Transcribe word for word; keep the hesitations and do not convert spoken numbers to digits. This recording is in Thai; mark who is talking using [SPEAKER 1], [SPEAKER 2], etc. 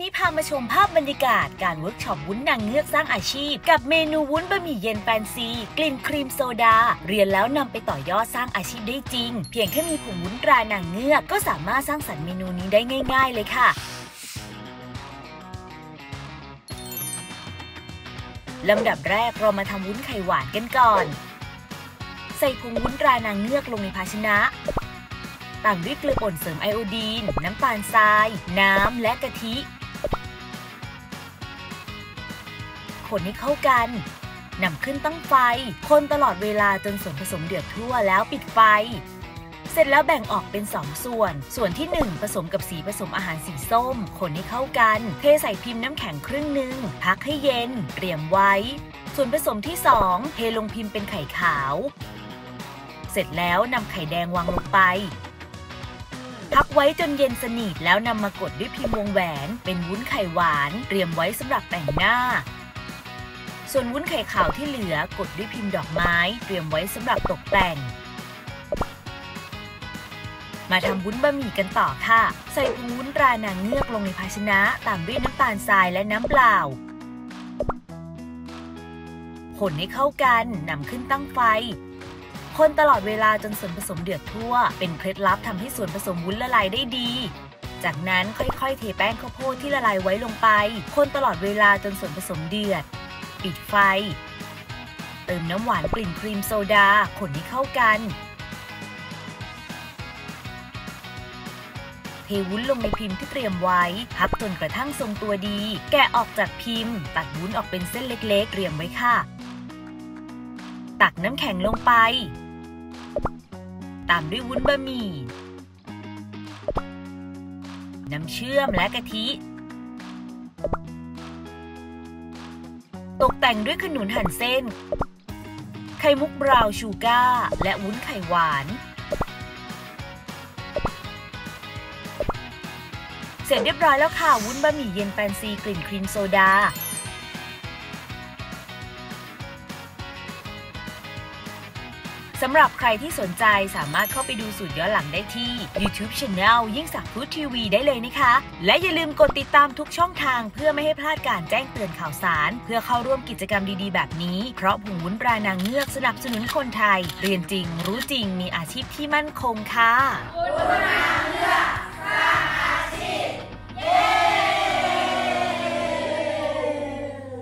[SPEAKER 1] นี้พามาชมภาพบรรยากาศการเวิร์กช็อปวุ้นนางเงือกสร้างอาชีพกับเมนูวุ้นบะหมี่เย็นแฟนซีกลิ่นครีมโซดาเรียนแล้วนำไปต่อยอดสร้างอาชีพได้จริงเพียงแค่มีผงวุ้นตรานางเงือกก็สามารถสร้างสรรค์เมนูนี้ได้ง่ายๆเลยค่ะลำดับแรกเรามาทำวุ้นไข่หวานกันก่อนใส่ผงวุ้นตรานางเงือกลงในภาชนะตามด้วยเกลือป่นเสริมไอโอดีนน้ำตาลทรายน้ำและกะทิคนให้เข้ากันนำขึ้นตั้งไฟคนตลอดเวลาจนส่วนผสมเดือดทั่วแล้วปิดไฟเสร็จแล้วแบ่งออกเป็นสองส่วนส่วนที่หนึ่งผสมกับสีผสมอาหารสีส้มคนให้เข้ากันเทใส่พิมพ์น้ำแข็งครึ่งหนึ่งพักให้เย็นเตรียมไว้ส่วนผสมที่สองเทลงพิมพ์เป็นไข่ขาวเสร็จแล้วนำไข่แดงวางลงไปพักไว้จนเย็นสนิทแล้วนำมากดด้วยพิมพ์วงแหวนเป็นวุ้นไข่หวานเตรียมไว้สำหรับแต่งหน้าส่วนวุ้นไข่ขาวที่เหลือกดด้วยพิมพ์ดอกไม้เตรียมไว้สำหรับตกแต่งมาทำวุ้นบะหมี่กันต่อค่ะใส่ผงวุ้นตรานางเงือกลงในภาชนะตามด้วยน้ำตาลทรายและน้ำเปล่าคนให้เข้ากันนำขึ้นตั้งไฟคนตลอดเวลาจนส่วนผสมเดือดทั่วเป็นเคล็ดลับทำให้ส่วนผสมวุ้นละลายได้ดีจากนั้นค่อยๆเทแป้งข้าวโพดที่ละลายไว้ลงไปคนตลอดเวลาจนส่วนผสมเดือดปิดไฟเติมน้ำหวานกลิ่นครีมโซดาคนให้เข้ากันเทวุ้นลงในพิมพ์ที่เตรียมไว้พักจนกระทั่งทรงตัวดีแกะออกจากพิมพ์ตัดวุ้นออกเป็นเส้นเล็กๆเตรียมไว้ค่ะตักน้ำแข็งลงไปตามด้วยวุ้นบะหมี่น้ำเชื่อมและกะทิตกแต่งด้วยขนุนหั่นเส้นไข่มุกบราวน์ชูการ์และวุ้นไข่หวานเสร็จเรียบร้อยแล้วค่ะวุ้นบะหมี่เย็นแฟนซีกลิ่นครีมโซดาสำหรับใครที่สนใจสามารถเข้าไปดูสูตรย้อนหลังได้ที่ YouTube Channel ยิ่งศักดิ์ฟู้ดทีวีได้เลยนะคะและอย่าลืมกดติดตามทุกช่องทางเพื่อไม่ให้พลาดการแจ้งเตือนข่าวสารเพื่อเข้าร่วมกิจกรรมดีๆแบบนี้เพราะผงวุ้นตรานางเงือกสนับสนุนคนไทยเรียนจริงรู้จริงมีอาชีพที่มั่นคงค่ะ